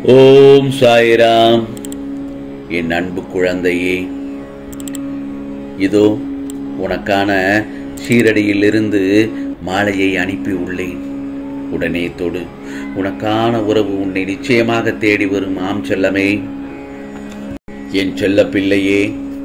ஓம் சாய்ராம். என் அன்பு குழந்தையே, இதோ உனக்கான ஷீரடியிலிருந்து மாலையை அனுப்பி உள்ளேன். உடனே தொடு. உனக்கான உறவு உன்னை நிச்சயமாக தேடி வரும். ஆம் செல்லமே, என் செல்ல பிள்ளையே,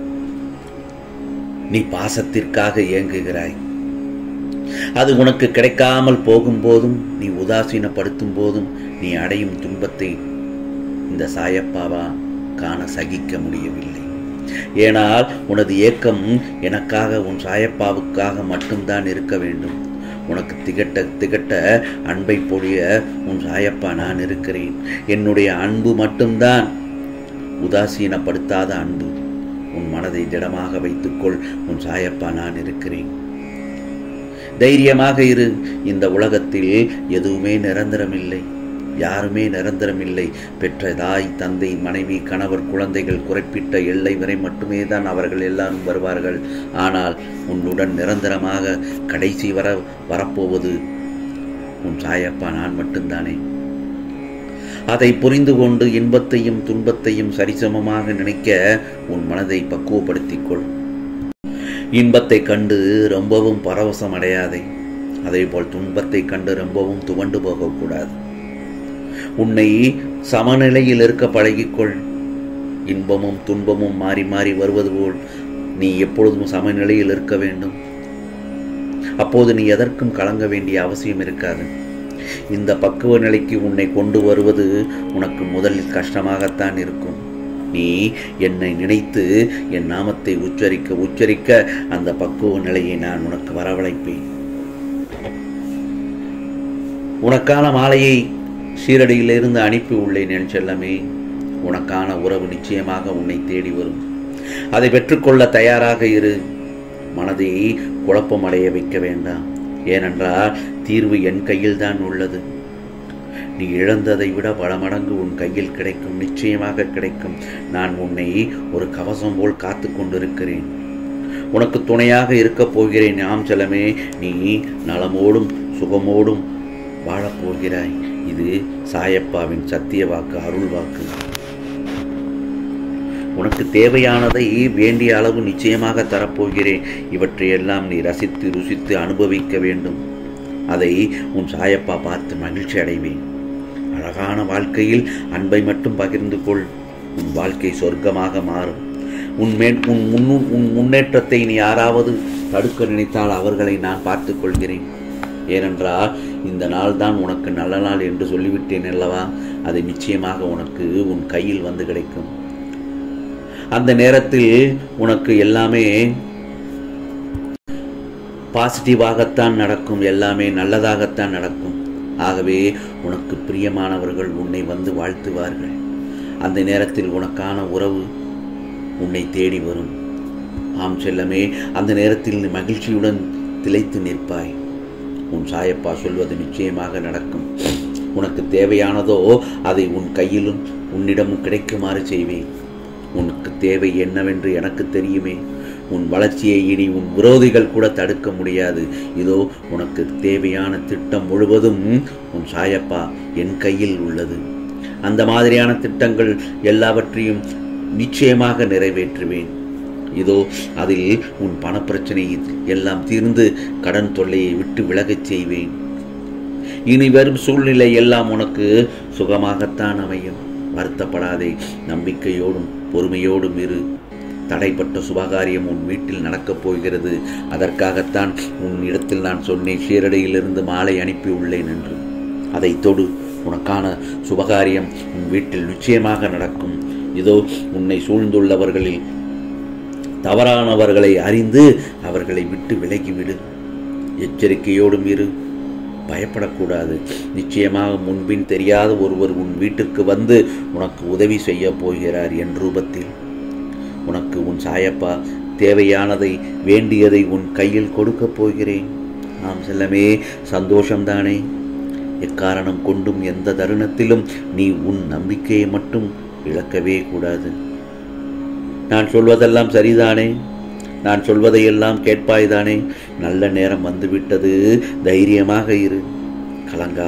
நீ பாசத்திற்காக ஏங்குகிறாய். அது உனக்கு கிடைக்காமல் போகும்போதும், நீ உதாசீனப்படுத்தும் போதும், நீ அடையும் துன்பத்தை இந்த சாயப்பாவா காண சகிக்க முடியவில்லை. ஏனால் உனது ஏக்கம் எனக்காக, உன் சாயப்பாவுக்காக மட்டும்தான் இருக்க வேண்டும். உனக்கு திகட்ட திகட்ட அன்பை பொழிய உன் சாயப்பா நான் இருக்கிறேன். என்னுடைய அன்பு மட்டும்தான், உதாசீனப்படுத்தாத அன்பு. உன் மனதை திடமாக வைத்துக்கொள். உன் சாயப்பா நான் இருக்கிறேன். தைரியமாக இரு. இந்த உலகத்தில் எதுவுமே நிரந்தரமில்லை. யாருமே நிரந்தரமில்லை. பெற்ற தாய், தந்தை, மனைவி, கணவர், குழந்தைகள் குறிப்பிட்ட எல்லை வரை மட்டுமே தான் அவர்கள் எல்லாரும் வருவார்கள். ஆனால் உன்னுடன் நிரந்தரமாக கடைசி வரப்போவது உன் சாயப்பா நான் மட்டும்தானே. அதை புரிந்து கொண்டு இன்பத்தையும் துன்பத்தையும் சரிசமமாக நினைக்க உன் மனதை பக்குவப்படுத்திக்கொள். இன்பத்தை கண்டு ரொம்பவும் பரவசம் அடையாதே. அதேபோல் துன்பத்தை கண்டு ரொம்பவும் துவண்டு போகக்கூடாது. உன்னை சமநிலையில் இருக்க பழகிக்கொள். இன்பமும் துன்பமும் மாறி மாறி வருவது போல் நீ எப்பொழுதும் சமநிலையில் இருக்க வேண்டும். அப்போது நீ எதற்கும் கலங்க வேண்டிய அவசியம் இருக்காது. இந்த பக்குவ நிலைக்கு உன்னை கொண்டு வருவது உனக்கு முதலில் கஷ்டமாகத்தான் இருக்கும். நீ என்னை நினைத்து என் நாமத்தை உச்சரிக்க உச்சரிக்க அந்த பக்குவ நிலையை நான் உனக்கு வரவழைப்பேன். உனக்கான மாலையை ஷீரடியிலிருந்து அனுப்பி உள்ளேன் என் செல்லமே. உனக்கான உறவு நிச்சயமாக உன்னை தேடி வரும். அதை பெற்றுக்கொள்ள தயாராக இரு. மனதை குழப்பம் அடைய வைக்க வேண்டாம். ஏனென்றால் தீர்வு என் கையில் தான் உள்ளது. நீ இழந்ததை விட பல மடங்கு உன் கையில் கிடைக்கும். நிச்சயமாக கிடைக்கும். நான் உன்னை ஒரு கவசம் போல் காத்து கொண்டிருக்கிறேன். உனக்கு துணையாக இருக்கப் போகிறேன். ஆம் செல்லமே, நீ நலமோடும் சுகமோடும் வாழப்போகிறாய். இது சாயப்பாவின் சத்திய வாக்கு, அருள் வாக்கு. உனக்கு தேவையானதை வேண்டிய அளவு நிச்சயமாக தரப்போகிறேன். இவற்றையெல்லாம் நீ ரசித்து ருசித்து அனுபவிக்க வேண்டும். அதை உன் சாயப்பா பார்த்து மகிழ்ச்சி அடைவேன். அழகான வாழ்க்கையில் அன்பை மட்டும் பகிர்ந்து கொள். உன் வாழ்க்கை சொர்க்கமாக மாறும். உன் முன்னேற்றத்தை நீ யாராவது தடுக்க நினைத்தால் அவர்களை நான் பார்த்து கொள்கிறேன். ஏனென்றால் இந்த நாள் தான் உனக்கு நல்ல நாள் என்று சொல்லிவிட்டேன் அல்லவா. அது நிச்சயமாக உனக்கு உன் கையில் வந்து கிடைக்கும். அந்த நேரத்தில் உனக்கு எல்லாமே பாசிட்டிவாகத்தான் நடக்கும். எல்லாமே நல்லதாகத்தான் நடக்கும். ஆகவே உனக்கு பிரியமானவர்கள் உன்னை வந்து வாழ்த்துவார்கள். அந்த நேரத்தில் உனக்கான உறவு உன்னை தேடி வரும். ஆம் செல்லமே, அந்த நேரத்தில் நீ மகிழ்ச்சியுடன் திளைத்து நிற்பாய். உன் சாயப்பா சொல்வது நிச்சயமாக நடக்கும். உனக்கு தேவையானதோ அதை உன் கையிலும் உன்னிடமும் கிடைக்குமாறு செய்வேன். உனக்கு தேவை என்னவென்று எனக்கு தெரியுமே. உன் வளர்ச்சியை இனி உன் விரோதிகள் கூட தடுக்க முடியாது. இதோ உனக்கு தேவையான திட்டம் முழுவதும் உன் சாயப்பா என் கையில் உள்ளது. அந்த மாதிரியான திட்டங்கள் எல்லாவற்றையும் நிச்சயமாக நிறைவேற்றுவேன். இதோ அதில் உன் பணப்பிரச்சனை எல்லாம் தீர்ந்து கடன் தொல்லையை விட்டு விலகச் செய்வேன். இனி வரும் சூழ்நிலை எல்லாம் உனக்கு சுகமாகத்தான் அமையும். வருத்தப்படாதே. நம்பிக்கையோடும் பொறுமையோடும் இரு. தடைப்பட்ட சுபகாரியம் உன் வீட்டில் நடக்கப் போகிறது. அதற்காகத்தான் உன் இடத்தில் நான் சொன்னேன், ஷீரடியிலிருந்து மாலை அனுப்பி உள்ளேன் என்று. அதை தொடு. உனக்கான சுபகாரியம் உன் வீட்டில் நிச்சயமாக நடக்கும். இதோ உன்னை சூழ்ந்துள்ளவர்களில் தவறானவர்களை அறிந்து அவர்களை விட்டு விலகிவிடு. எச்சரிக்கையோடும் இரு. பயப்படக்கூடாது. நிச்சயமாக முன்பின் தெரியாத ஒருவர் உன் வீட்டிற்கு வந்து உனக்கு உதவி செய்ய போகிறார் என் ரூபத்தில். உனக்கு உன் சாயப்பா தேவையானதை வேண்டியதை உன் கையில் கொடுக்கப் போகிறேன். ஆம் செல்லமே, சந்தோஷம்தானே. எக்காரணம் கொண்டும் எந்த தருணத்திலும் நீ உன் நம்பிக்கையை மட்டும் இழக்கவே கூடாது. நான் சொல்வதெல்லாம் சரிதானே? நான் சொல்வதையெல்லாம் கேட்பாய்தானே? நல்ல நேரம் வந்துவிட்டது. தைரியமாக இரு. கலங்காதே.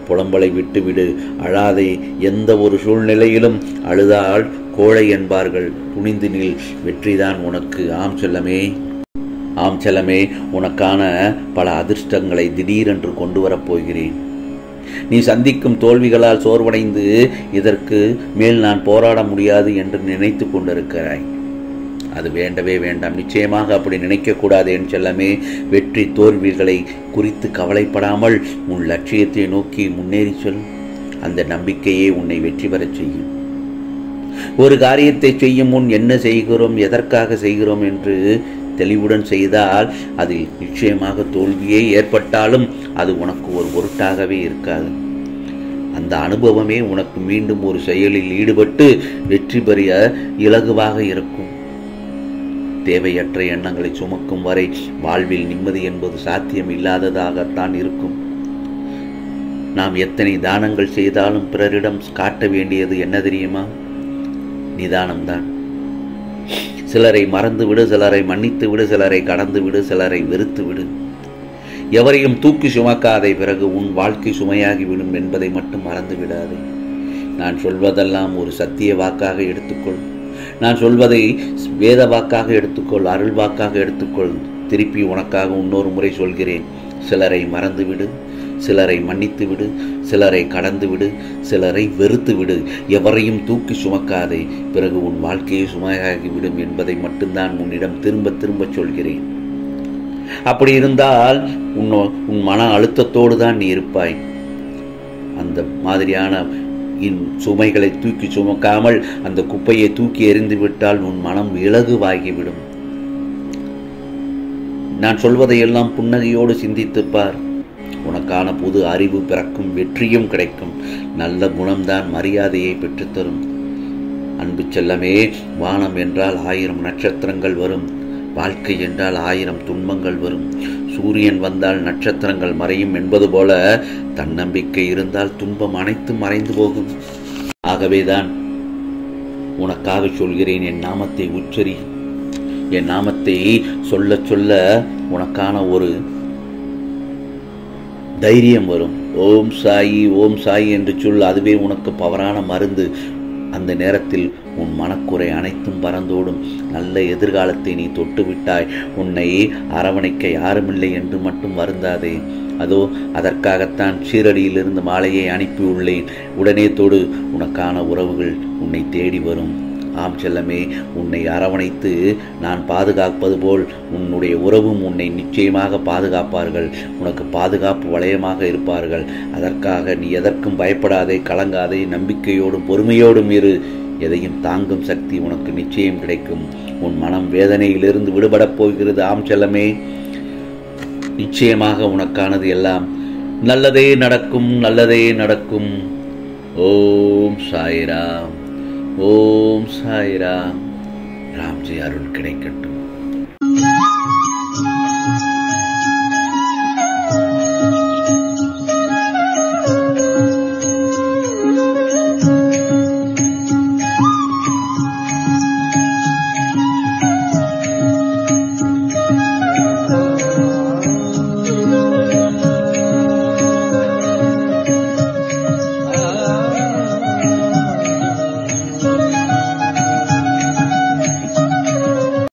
புலம்பலை விட்டுவிடு, அழாதே. எந்த ஒரு சூழ்நிலையிலும் அழுதால் கோழை என்பார்கள். துணிந்து நில், வெற்றிதான் உனக்கு. ஆம் செல்லமே, ஆம் செல்லமே, உனக்கான பல அதிர்ஷ்டங்களை திடீரென்று கொண்டு வரப்போகிறேன். நீ சந்திக்கும் தோல்விகளால் சோர்வடைந்து இதற்கு மேல் நான் போராட முடியாது என்று நினைத்து கொண்டிருக்கிறாய். அது வேண்டவே வேண்டாம். நிச்சயமாக அப்படி நினைக்கக்கூடாது என் செல்லமே. வெற்றி தோல்விகளை குறித்து கவலைப்படாமல் உன் லட்சியத்தை நோக்கி முன்னேறி சொல். அந்த நம்பிக்கையே உன்னை வெற்றி பெறச் செய்யும். ஒரு காரியத்தை செய்யும் முன் என்ன செய்கிறோம், எதற்காக செய்கிறோம் என்று தெளிவுடன் செய்தால் அதில் நிச்சயமாக தோல்வியே ஏற்பட்டாலும் அது உனக்கு ஒரு பொருட்டாகவே இருக்காது. அந்த அனுபவமே உனக்கு மீண்டும் ஒரு செயலில் ஈடுபட்டு வெற்றி பெற இலகுவாக இருக்கும். தேவையற்ற எண்ணங்களை சுமக்கும் வரை வாழ்வில் நிம்மதி என்பது சாத்தியம் இல்லாததாகத்தான் இருக்கும். நாம் எத்தனை தானங்கள் செய்தாலும் பிறரிடம் காட்ட வேண்டியது என்ன தெரியுமா? நிதானம்தான். சிலரை மறந்து விடு, சிலரை மன்னித்து விடு, சிலரை கடந்து விடு, சிலரை வெறுத்து விடு. எவரையும் தூக்கி சுமக்காதே, பிறகு உன் வாழ்க்கை சுமையாகிவிடும் என்பதை மட்டும் மறந்து விடாதே. நான் சொல்வதெல்லாம் ஒரு சத்திய வாக்காக எடுத்துக்கொள். நான் சொல்வதை வேத வாக்காக எடுத்துக்கொள், அருள் வாக்காக எடுத்துக்கொள். திருப்பி உனக்காக இன்னொரு முறை சொல்கிறேன். சிலரை மறந்து விடு, சிலரை மன்னித்து விடு, சிலரை கடந்து விடு, சிலரை வெறுத்து விடு. எவரையும் தூக்கி சுமக்காதே, பிறகு உன் வாழ்க்கையை சுமையாகிவிடும் என்பதை மட்டும்தான் உன்னிடம் திரும்ப திரும்ப சொல்கிறேன். அப்படி இருந்தால் உன் மன அழுத்தத்தோடு தான் நீ இருப்பாய். அந்த மாதிரியான சுமைகளை தூக்கி சுமக்காமல் அந்த குப்பையை தூக்கி எறிந்து விட்டால் உன் மனம் இலகுவாகிவிடும். நான் சொல்வதையெல்லாம் புன்னகையோடு சிந்தித்துப்பார். உனக்கான புது அறிவு பிறக்கும், வெற்றியும் கிடைக்கும். நல்ல குணம்தான் மரியாதையை பெற்றுத்தரும். அன்பு செல்லமே, வானம் என்றால் 1000 நட்சத்திரங்கள் வரும். வாழ்க்கை என்றால் 1000 துன்பங்கள் வரும். சூரியன் வந்தால் நட்சத்திரங்கள் மறையும் என்பது போல தன்னம்பிக்கை இருந்தால் துன்பம் அனைத்தும் மறைந்து போகும். ஆகவேதான் உனக்காக சொல்கிறேன், என் நாமத்தை உச்சரி. என் நாமத்தை சொல்ல சொல்ல உனக்கான ஒரு தைரியம் வரும். ஓம் சாயி, ஓம் சாயி என்று சொல். அதுவே உனக்கு பவரான மருந்து. அந்த நேரத்தில் உன் மனக்குறை அனைத்தும் பறந்தோடும். நல்ல எதிர்காலத்தை நீ தொட்டு விட்டாய். உன்னை அரவணைக்க யாருமில்லை என்று மட்டும் வருந்தாதே. அதோ அதற்காகத்தான் சீரடியிலிருந்து மாலையை அனுப்பியுள்ளேன். உடனே தொடு, உனக்கான உறவுகள் உன்னை தேடி வரும். ஆம் செல்லமே, உன்னை அரவணைத்து நான் பாதுகாப்பது போல் உன்னுடைய உறவும் உன்னை நிச்சயமாக பாதுகாப்பார்கள். உனக்கு பாதுகாப்பு வளையமாக இருப்பார்கள். அதற்காக நீ எதற்கும் பயப்படாதே, கலங்காதே. நம்பிக்கையோடும் பொறுமையோடும் இரு. எதையும் தாங்கும் சக்தி உனக்கு நிச்சயம் கிடைக்கும். உன் மனம் வேதனையிலிருந்து விடுபடப் போகிறது. ஆம் செல்லமே, நிச்சயமாக உனக்கானது எல்லாம் நல்லதே நடக்கும், நல்லதே நடக்கும். ஓம் சாய்ராம், ஓம் சாய்ராம். ராம்ஜி அருள் கிடைக்கட்டும்.